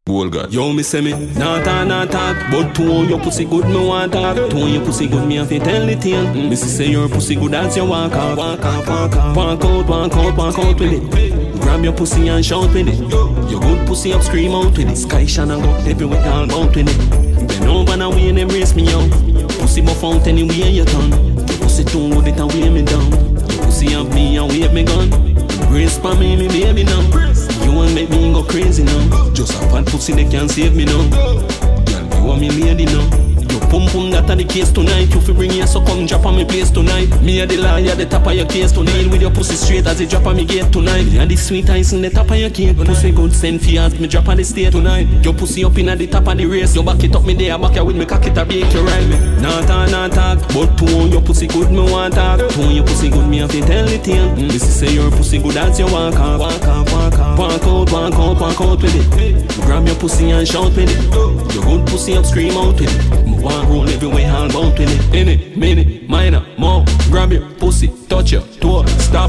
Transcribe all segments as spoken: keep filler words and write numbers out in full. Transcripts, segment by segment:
Whole God. Yo, me say me, nah talk, nah talk. But to own your pussy good, me want talk. To own your pussy good, me have to tell the tale. Me see say your pussy good as you walk out. Walk out, walk out. Walk out, walk out, walk out with it. Grab your pussy and shout with it. Your good pussy up, scream out with it. Sky shine and go everywhere, all out with it. Bend over and way and embrace me out. Pussy buff out anywhere you turn. Your pussy too good, it and weigh me down. Your pussy have me and wave me gun. Brace for me, me baby now. You won't make me go crazy now. Just a fat pussy, they can't save me now. Girl, you are me lady now. Your pum pum, that are the case tonight. You fi bring here, so come drop on me place tonight. Me a the liar, the top of your case tonight. With your pussy straight as it drop on me gate tonight. You are the sweet ice in the top of your cake. Pussy good send for as me drop on the state tonight. Your pussy up in at the top of the race. You back it up me there, back it with me cock it a bake you ride me. Nah talk, nah talk. But to own your pussy good, me want talk. To own your pussy good, me have to tell the tale. Mm. This is say your pussy good as you walk out. Walk out, walk out. Walk out, walk out, walk out with it. Grab your pussy and shout with it. Your good pussy up, scream out with it. Me want roll everywhere, all bout with it. In it, minute, minor, more. Grab your pussy, touch your toe, stop.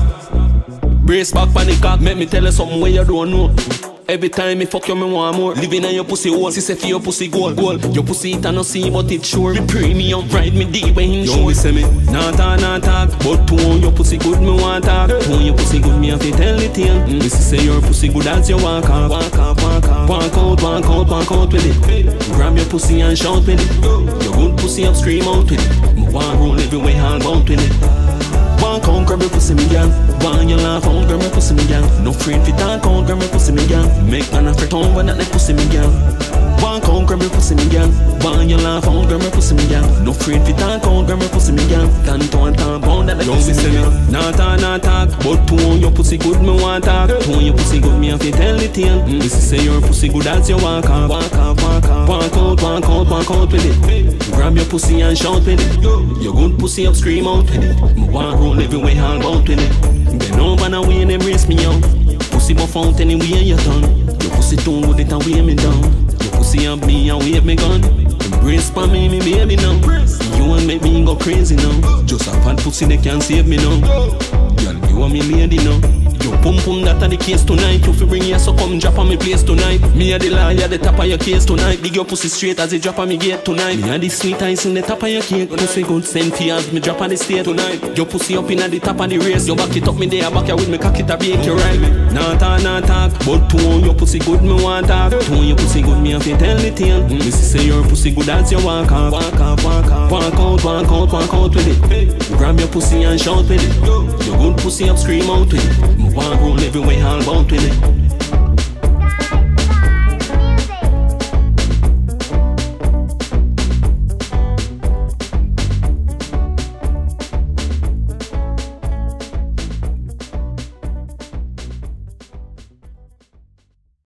Brace back on the cock, make me tell you something where you don't know. Every time me fuck you, me want more. Living on your pussy hole, she say for your pussy gold, gold. Your pussy it I no see, but it sure. Me premium, ride me deep when him show. Yo, me say me, nah talk, nah talk. But to own your pussy good, me want talk. To own your pussy good, me have to tell the tale. Mm. This is say your pussy good as you walk out. Walk out, walk out. Walk out, walk out, walk out with it. Grab your pussy and shout with it. Your good pussy up, scream out with it. Me want roll everywhere, all bout with it. Walk on, grab your pussy, me gal. Want you laugh on, grab your pussy, me gal. No afraid fi talk on, grab your pussy, me gal. Make man a fret on, but not like pussy, me gal. Walk on, grab your pussy, me gal. Want you laugh on, grab your pussy, me gal. No afraid fi talk on, grab your pussy, me gal. Can't on, can't bound, that like pussy, me gal. Nah talk, nah talk. But to own your pussy good, me want talk. To own your pussy good, me have to tell the tale. Mm. This is say your pussy good as you walk out. Walk out, walk out. Walk out, walk out, walk out with it. Grab your pussy and shout with it. Your good pussy up, scream out with it. Me want roll everywhere, all bout with it. Bend over and way and embrace me out. Pussy buff out anywhere you turn. Your pussy too good, it and weigh me down. Your pussy have me and wave me gun. Embrace for me, me baby now. You won't make me go crazy now. Just a fat pussy, they can't save me now. Girl, you are me lady now. Your pum pum, that are the case tonight. You fi bring here, so come drop on me place tonight. Me a the liar, the top of your case tonight. Big your pussy straight as it drop on me gate tonight. Me a the sweet ice in the top of your cake. Pussy good send for as me drop on the state tonight. Your pussy up in at the top of the race. You back it up me there, back it with me cock it a bake you ride me. Nah talk, nah talk. But to own your pussy good, me want talk. To own your pussy good, me have to tell the tale. Mm. This is say your pussy good as you walk out. Walk out, walk out. Walk out, walk out, walk out with it. Grab your pussy and shout with it. Your good pussy up, scream out with it. Me want roll everywhere, all bout with it.